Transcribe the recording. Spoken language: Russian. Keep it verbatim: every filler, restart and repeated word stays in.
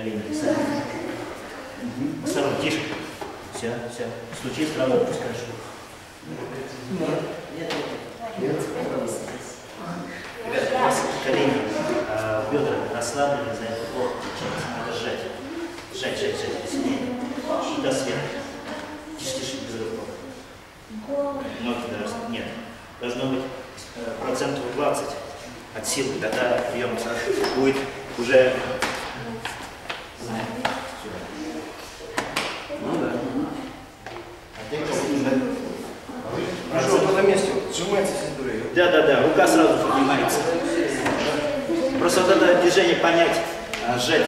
колени сами. Осторожно, тише. Все, все. Стучи, сразу отпускаешь руку. Нет, нет, нет. Ребята, у вас колени, а, бедра расслаблены, за это плохо получается. Надо сжать. Сжать, сжать, сжать. Сильнее. И до сверху. Тише, тише, без рывков. Ноги даже. Нет. Должно быть э, процентов двадцать от силы. Тогда прием будет уже... Ну да. А ты как бы... Хорошо, в этом месте сжимается синтурия. Да, да, да, рука сразу поднимается. Просто вот это движение понять, сжать.